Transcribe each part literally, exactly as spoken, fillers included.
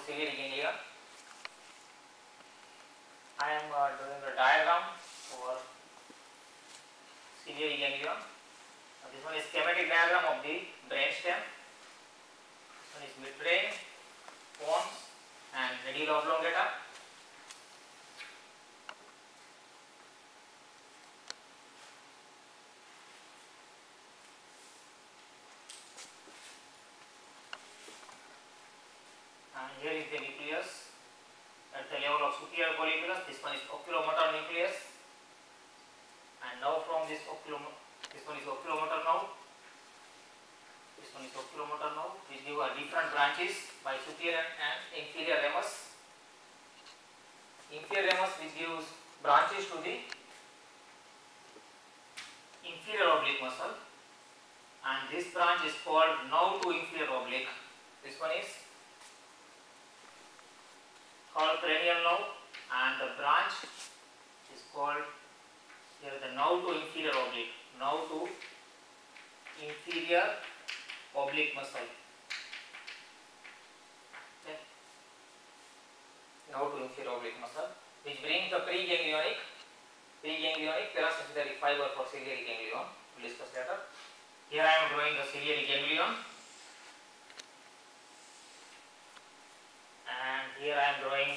ciliary ganglion. I am uh, doing a diagram for ciliary ganglion. Uh, this one is schematic diagram of the brain stem. This one is midbrain, pons, and medulla oblongata. And here is the nucleus at the level of superior colliculus. This one is oculomotor nucleus, and now from this oculomotor, this one is oculomotor nerve. This one is oculomotor nerve, which give a different branches by superior and inferior ramus. Inferior ramus, which gives branches to the inferior oblique muscle, and this branch is called nerve to inferior oblique. This one is called cranial nerve, and the branch is called here the nerve to inferior oblique. Nerve to inferior oblique muscle. Okay. Nerve to inferior oblique muscle, which brings the preganglionic, preganglionic parasympathetic fiber for ciliary ganglion. We'll discuss later. Here I am drawing the ciliary ganglion, and here I am drawing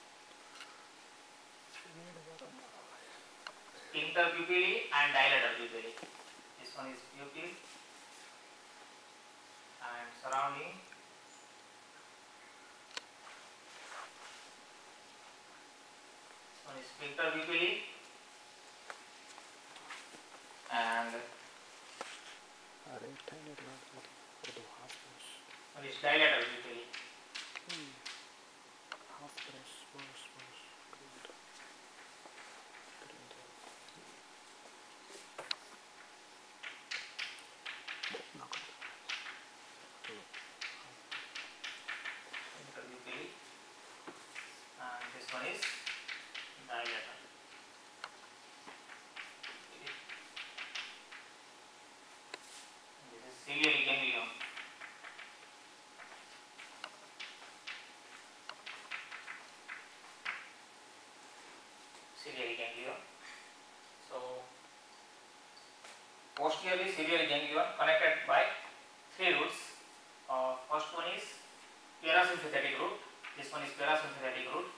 sphincter pupillae and dilator pupillae. This one is pupil and surrounding. This one is sphincter pupillae and one is dilator pupillae. And this one is dilator. This is ciliary ganglion. Ciliary ganglion. So posteriorly ciliary ganglion connected by three roots. Uh, first one is parasympathetic root. This one is parasympathetic root,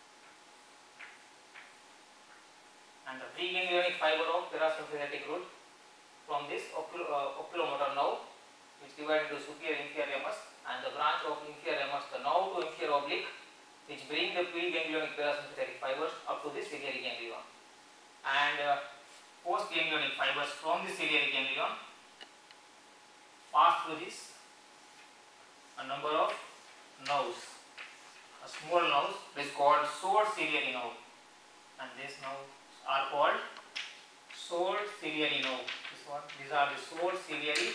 and the preganglionic fiber of parasympathetic root from this oculo, uh, oculomotor nerve, which divided into superior inferior ramus, and the branch of inferior ramus, the nerve to inferior oblique, which bring the preganglionic parasympathetic fibers up to the ciliary ganglion, and uh, postganglionic fibers from the ciliary ganglion pass through this a number of nerves. A small nerve is called short ciliary nerve, and these nerves are called short ciliary nerve. This one, these are the short ciliary,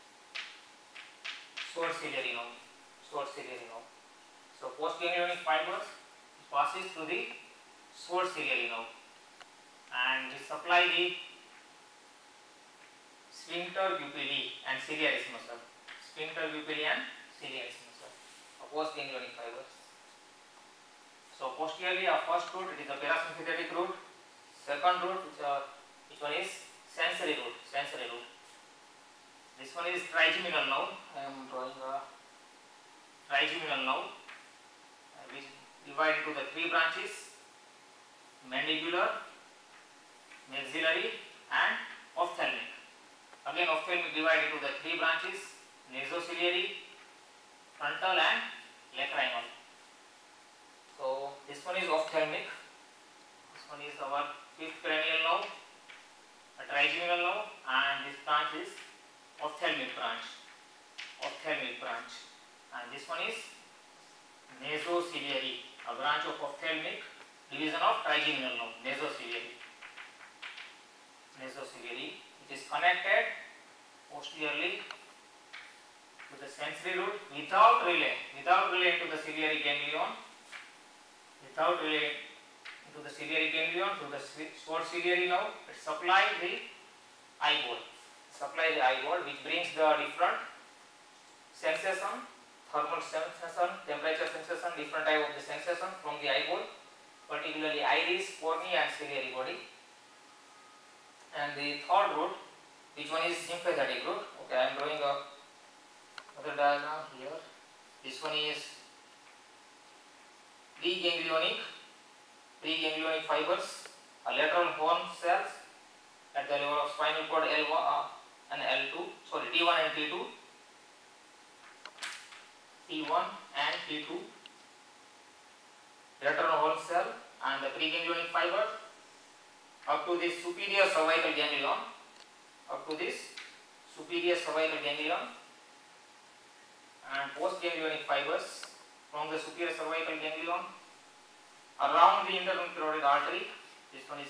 short ciliary nerve, short ciliary nerve. So postganglionic fibers passes through the short ciliary nerve, and we supply the sphincter pupillae and ciliaris muscle. Sphincter pupillae and ciliaris muscle, a postganglionic fibers. So posteriorly, our first root, it is a parasympathetic root. Second root, which, uh, which one is sensory root. Sensory root. This one is trigeminal nerve. I am drawing a trigeminal nerve, uh, which divided into the three branches: mandibular, maxillary, and ophthalmic. Again, ophthalmic divided into the three branches: nasociliary, frontal, and lacrimal. So this one is ophthalmic. This one is our fifth cranial nerve, a trigeminal nerve, and this branch is ophthalmic branch. Ophthalmic branch, and this one is nasociliary, a branch of ophthalmic division of trigeminal nerve. Nasociliary. Nasociliary. It is connected posteriorly to the sensory root without relay, without relay into the ciliary ganglion. Without relay into the ciliary ganglion through the short ciliary nerve, it supplies the eyeball, supply the eyeball, which brings the different sensation, thermal sensation, temperature sensation, different type of the sensation from the eyeball, particularly iris, cornea and ciliary body. And the third route, which one is sympathetic route. Okay, I am drawing a other diagram here. This one is preganglionic, preganglionic fibers, a lateral horn cells at the level of spinal cord L one uh, and L two, sorry T one and T two, T one and T two, lateral horn cell and the preganglionic fiber up to this superior cervical ganglion, up to this superior cervical ganglion, and postganglionic fibers from the superior cervical ganglion around the internal carotid artery. This one is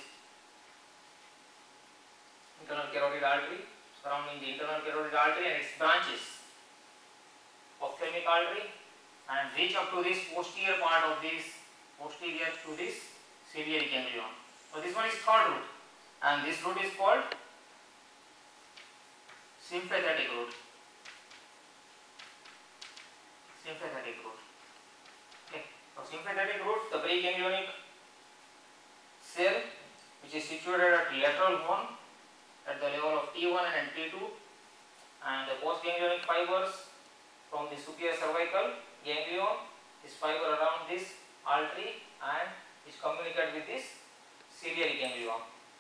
internal carotid artery, surrounding the internal carotid artery and its branches, ophthalmic artery, and reach up to this posterior part of this, posterior to this ciliary ganglion. So this one is third route, and this route is called sympathetic route. Sympathetic route. Okay. So sympathetic route, the preganglionic cell, which is situated at lateral horn at the level of T one and T two, and the postganglionic fibers from the superior cervical ganglion, this fiber around this artery and which communicate with this ciliary ganglion.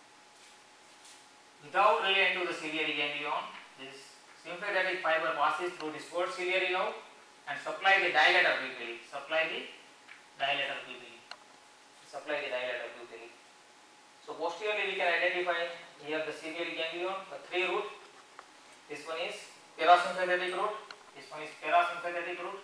Without relay into the ciliary ganglion, this sympathetic fiber passes through this fourth ciliary nerve and supply the dilator pupilli. Supply the dilator pupilli. Supply the dilator pupilli. So posteriorly we can identify here the ciliary ganglion, the three route. This one is parasympathetic route. This one is parasympathetic route.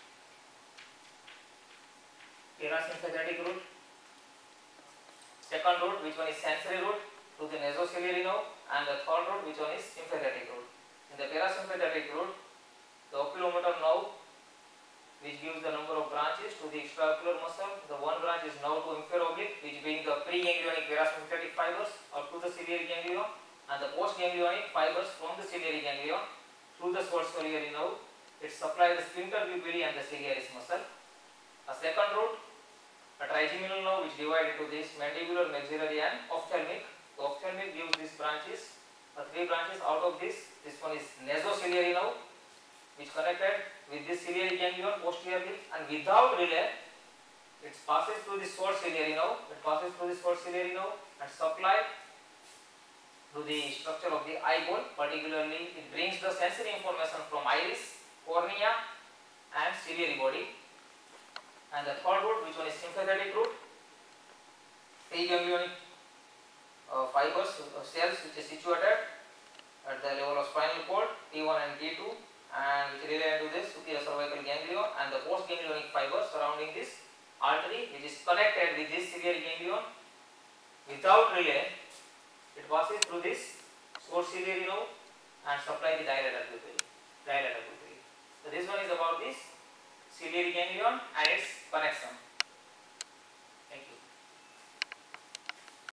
Parasympathetic route. Second route, which one is sensory route to the nasociliary nerve, and the third route, which one is sympathetic route. In the parasympathetic route, the oculomotor nerve, which gives the number of branches to the extraocular muscle. The one branch is nerve to inferior oblique, which being the preganglionic parasympathetic fibers up to the ciliary ganglion, and the postganglionic fibers from the ciliary ganglion through the short ciliary nerve. It supplies the sphincter pupilli and the ciliaris muscle. A second route, a trigeminal nerve, which divides into this mandibular, maxillary and ophthalmic. The ophthalmic gives these branches, uh, three branches. Out of this, this one is nasociliary nerve, which connected with this ciliary ganglion posteriorly, and without relay, it passes through this short ciliary nerve. It passes through this short ciliary nerve and supply to the structure of the eyeball. Particularly, it brings the sensory information from iris, cornea, and ciliary body. And the third route, which one is sympathetic route, preganglionic uh, fibers, uh, cells, which is situated at the level of spinal cord T one and T two, and which relay to this superior cervical ganglion, and the postganglionic fibers surrounding this artery, which is connected with this ciliary ganglion. Without relay, it passes through this short ciliary nerve and supply the dilator pupilli. Dilator pupilli. So this one is about this ciliary ganglion and its connection.